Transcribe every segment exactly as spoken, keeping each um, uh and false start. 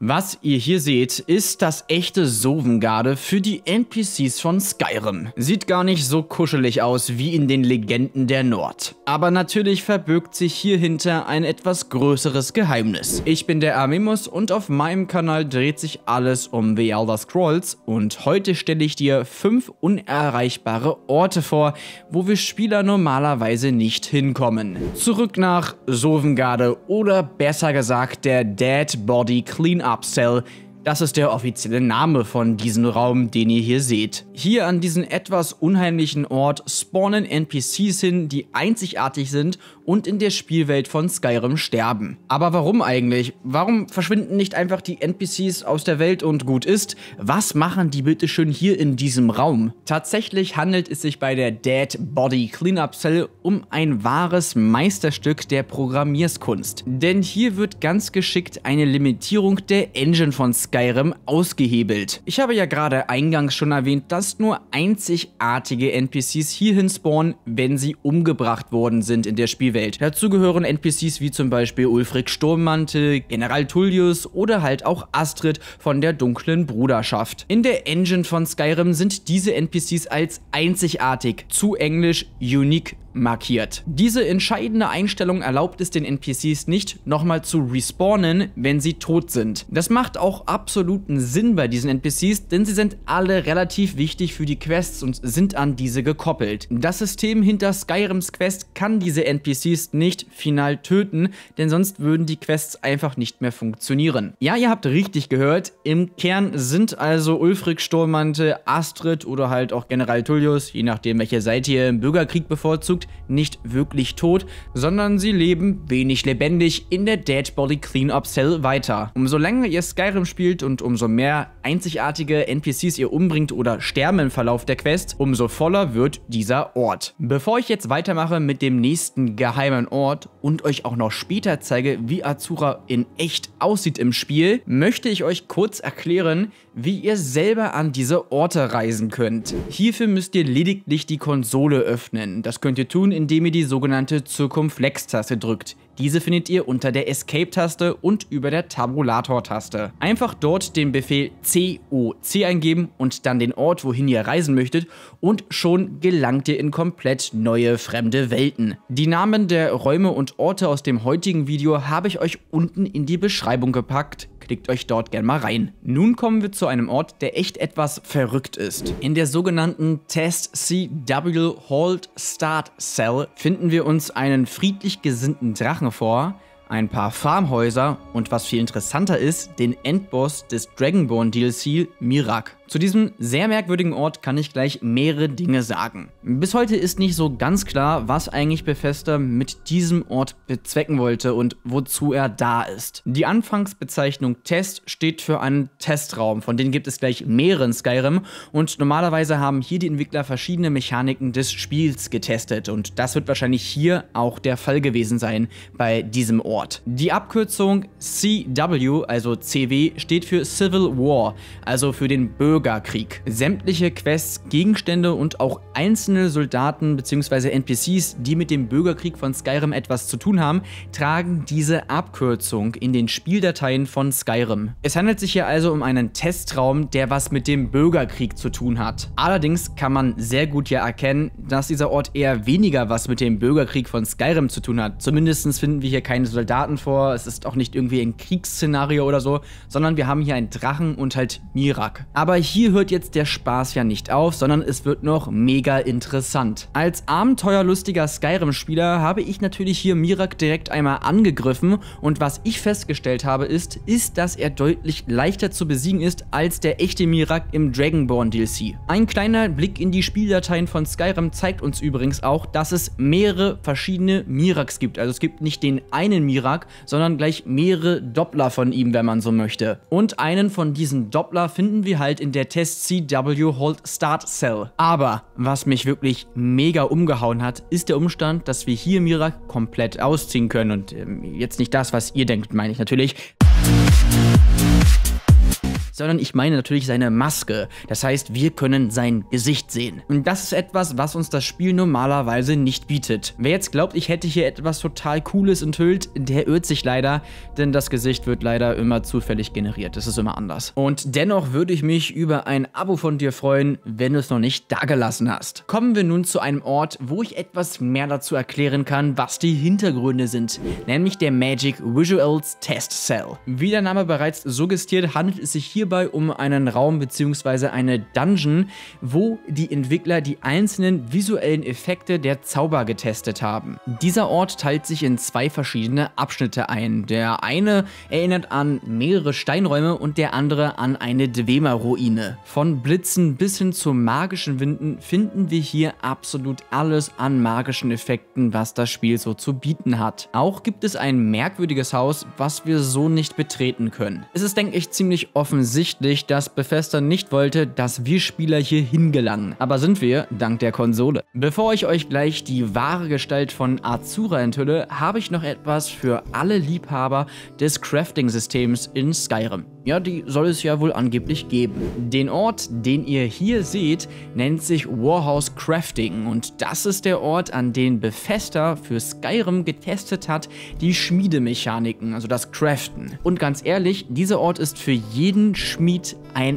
Was ihr hier seht, ist das echte Sovngarde für die N P Cs von Skyrim. Sieht gar nicht so kuschelig aus wie in den Legenden der Nord. Aber natürlich verbirgt sich hier hinter ein etwas größeres Geheimnis. Ich bin der Armimus und auf meinem Kanal dreht sich alles um The Elder Scrolls und heute stelle ich dir fünf unerreichbare Orte vor, wo wir Spieler normalerweise nicht hinkommen. Zurück nach Sovngarde oder besser gesagt der Dead Body Cleanup Cell. Das ist der offizielle Name von diesem Raum, den ihr hier seht. Hier an diesem etwas unheimlichen Ort spawnen N P Cs hin, die einzigartig sind und in der Spielwelt von Skyrim sterben. Aber warum eigentlich? Warum verschwinden nicht einfach die N P Cs aus der Welt und gut ist? Was machen die bitte schön hier in diesem Raum? Tatsächlich handelt es sich bei der Dead Body Cleanup Cell um ein wahres Meisterstück der Programmierskunst. Denn hier wird ganz geschickt eine Limitierung der Engine von Skyrim Skyrim ausgehebelt. Ich habe ja gerade eingangs schon erwähnt, dass nur einzigartige N P Cs hierhin spawnen, wenn sie umgebracht worden sind in der Spielwelt. Dazu gehören N P Cs wie zum Beispiel Ulfric Sturmmantel, General Tullius oder halt auch Astrid von der Dunklen Bruderschaft. In der Engine von Skyrim sind diese N P Cs als einzigartig, zu englisch unique, markiert. Diese entscheidende Einstellung erlaubt es den N P Cs nicht, nochmal zu respawnen, wenn sie tot sind. Das macht auch absoluten Sinn bei diesen N P Cs, denn sie sind alle relativ wichtig für die Quests und sind an diese gekoppelt. Das System hinter Skyrims Quest kann diese N P Cs nicht final töten, denn sonst würden die Quests einfach nicht mehr funktionieren. Ja, ihr habt richtig gehört, im Kern sind also Ulfric Sturmmantel, Astrid oder halt auch General Tullius, je nachdem welche Seite ihr im Bürgerkrieg bevorzugt, nicht wirklich tot, sondern sie leben wenig lebendig in der Dead Body Cleanup Cell weiter. Umso länger ihr Skyrim spielt und umso mehr einzigartige N P Cs ihr umbringt oder sterben im Verlauf der Quest, umso voller wird dieser Ort. Bevor ich jetzt weitermache mit dem nächsten geheimen Ort und euch auch noch später zeige, wie Azura in echt aussieht im Spiel, möchte ich euch kurz erklären, wie ihr selber an diese Orte reisen könnt. Hierfür müsst ihr lediglich die Konsole öffnen. Das könnt ihr tun, indem ihr die sogenannte Circumflex-Taste drückt. Diese findet ihr unter der Escape-Taste und über der Tabulator-Taste. Einfach dort den Befehl C O C eingeben und dann den Ort, wohin ihr reisen möchtet, und schon gelangt ihr in komplett neue fremde Welten. Die Namen der Räume und Orte aus dem heutigen Video habe ich euch unten in die Beschreibung gepackt. Klickt euch dort gerne mal rein. Nun kommen wir zu einem Ort, der echt etwas verrückt ist. In der sogenannten Test C W Hold Start Cell finden wir uns einen friedlich gesinnten Drachen vor, ein paar Farmhäuser und was viel interessanter ist, den Endboss des Dragonborn D L C, Miraak. Zu diesem sehr merkwürdigen Ort kann ich gleich mehrere Dinge sagen. Bis heute ist nicht so ganz klar, was eigentlich Bethesda mit diesem Ort bezwecken wollte und wozu er da ist. Die Anfangsbezeichnung Test steht für einen Testraum, von denen gibt es gleich mehrere in Skyrim und normalerweise haben hier die Entwickler verschiedene Mechaniken des Spiels getestet und das wird wahrscheinlich hier auch der Fall gewesen sein bei diesem Ort. Die Abkürzung C W, also C W, steht für Civil War, also für den Bürger Bürgerkrieg. Sämtliche Quests, Gegenstände und auch einzelne Soldaten bzw. N P Cs, die mit dem Bürgerkrieg von Skyrim etwas zu tun haben, tragen diese Abkürzung in den Spieldateien von Skyrim. Es handelt sich hier also um einen Testraum, der was mit dem Bürgerkrieg zu tun hat. Allerdings kann man sehr gut ja erkennen, dass dieser Ort eher weniger was mit dem Bürgerkrieg von Skyrim zu tun hat. Zumindest finden wir hier keine Soldaten vor, es ist auch nicht irgendwie ein Kriegsszenario oder so, sondern wir haben hier einen Drachen und halt Miraak. Aber hier hört jetzt der Spaß ja nicht auf, sondern es wird noch mega interessant. Als abenteuerlustiger Skyrim-Spieler habe ich natürlich hier Miraak direkt einmal angegriffen und was ich festgestellt habe ist, ist, dass er deutlich leichter zu besiegen ist als der echte Miraak im Dragonborn D L C. Ein kleiner Blick in die Spieldateien von Skyrim zeigt uns übrigens auch, dass es mehrere verschiedene Miraaks gibt. Also es gibt nicht den einen Miraak, sondern gleich mehrere Doppler von ihm, wenn man so möchte. Und einen von diesen Doppler finden wir halt in der Test C W Hold Start Cell. Aber was mich wirklich mega umgehauen hat, ist der Umstand, dass wir hier Miraak komplett ausziehen können. Und ähm, jetzt nicht das, was ihr denkt, meine ich natürlich. sondern ich meine natürlich seine Maske. Das heißt, wir können sein Gesicht sehen. Und das ist etwas, was uns das Spiel normalerweise nicht bietet. Wer jetzt glaubt, ich hätte hier etwas total Cooles enthüllt, der irrt sich leider, denn das Gesicht wird leider immer zufällig generiert. Das ist immer anders. Und dennoch würde ich mich über ein Abo von dir freuen, wenn du es noch nicht dagelassen hast. Kommen wir nun zu einem Ort, wo ich etwas mehr dazu erklären kann, was die Hintergründe sind, nämlich der Magic Visuals Test Cell. Wie der Name bereits suggestiert, handelt es sich hierbei um einen Raum bzw. eine Dungeon, wo die Entwickler die einzelnen visuellen Effekte der Zauber getestet haben. Dieser Ort teilt sich in zwei verschiedene Abschnitte ein. Der eine erinnert an mehrere Steinräume und der andere an eine Dwemer-Ruine. Von Blitzen bis hin zu magischen Winden finden wir hier absolut alles an magischen Effekten, was das Spiel so zu bieten hat. Auch gibt es ein merkwürdiges Haus, was wir so nicht betreten können. Es ist, denke ich, ziemlich offensichtlich, dass Bethesda nicht wollte, dass wir Spieler hier hingelangen. Aber sind wir, dank der Konsole. Bevor ich euch gleich die wahre Gestalt von Azura enthülle, habe ich noch etwas für alle Liebhaber des Crafting-Systems in Skyrim. Ja, die soll es ja wohl angeblich geben. Den Ort, den ihr hier seht, nennt sich Warhouse Crafting und das ist der Ort, an den Bethesda für Skyrim getestet hat, die Schmiedemechaniken, also das Craften. Und ganz ehrlich, dieser Ort ist für jeden Schmied ein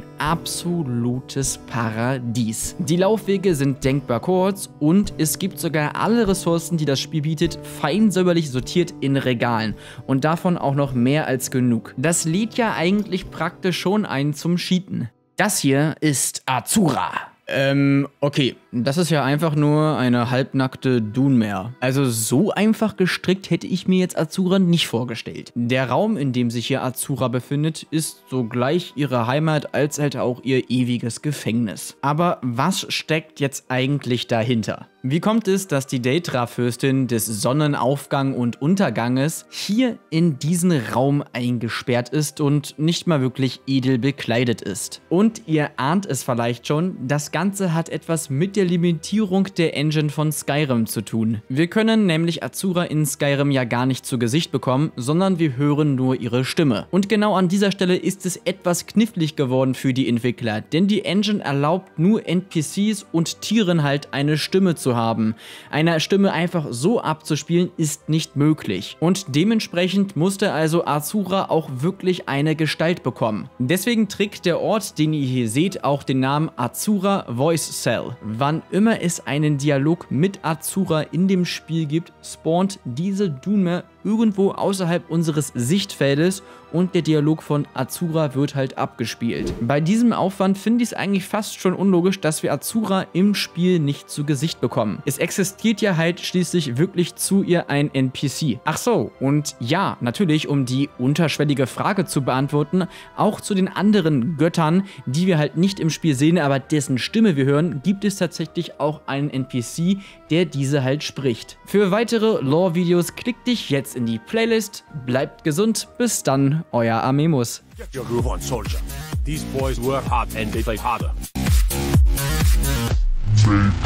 absolutes Paradies. Die Laufwege sind denkbar kurz und es gibt sogar alle Ressourcen, die das Spiel bietet, fein säuberlich sortiert in Regalen und davon auch noch mehr als genug. Das lädt ja eigentlich praktisch schon ein zum Cheaten. Das hier ist Azura. Ähm, okay. Das ist ja einfach nur eine halbnackte Dunmer. Also so einfach gestrickt hätte ich mir jetzt Azura nicht vorgestellt. Der Raum, in dem sich hier Azura befindet, ist sogleich ihre Heimat als halt auch ihr ewiges Gefängnis. Aber was steckt jetzt eigentlich dahinter? Wie kommt es, dass die Daedra-Fürstin des Sonnenaufgang und Unterganges hier in diesen Raum eingesperrt ist und nicht mal wirklich edel bekleidet ist? Und ihr ahnt es vielleicht schon, das Ganze hat etwas mit der Limitierung der Engine von Skyrim zu tun. Wir können nämlich Azura in Skyrim ja gar nicht zu Gesicht bekommen, sondern wir hören nur ihre Stimme. Und genau an dieser Stelle ist es etwas knifflig geworden für die Entwickler, denn die Engine erlaubt nur N P Cs und Tieren halt eine Stimme zu haben. Eine Stimme einfach so abzuspielen ist nicht möglich. Und dementsprechend musste also Azura auch wirklich eine Gestalt bekommen. Deswegen trägt der Ort, den ihr hier seht, auch den Namen Azura Voice Cell. Wann immer es einen Dialog mit Azura in dem Spiel gibt, spawnt diese Dunmer irgendwo außerhalb unseres Sichtfeldes und der Dialog von Azura wird halt abgespielt. Bei diesem Aufwand finde ich es eigentlich fast schon unlogisch, dass wir Azura im Spiel nicht zu Gesicht bekommen. Es existiert ja halt schließlich wirklich zu ihr ein N P C. Ach so, und ja, natürlich, um die unterschwellige Frage zu beantworten, auch zu den anderen Göttern, die wir halt nicht im Spiel sehen, aber dessen Stimme wir hören, gibt es tatsächlich auch einen N P C, der diese halt spricht. Für weitere Lore-Videos klickt dich jetzt in die Playlist. Bleibt gesund, bis dann, euer Amemus. Get your groove on, soldier. These boys work hard and they play harder.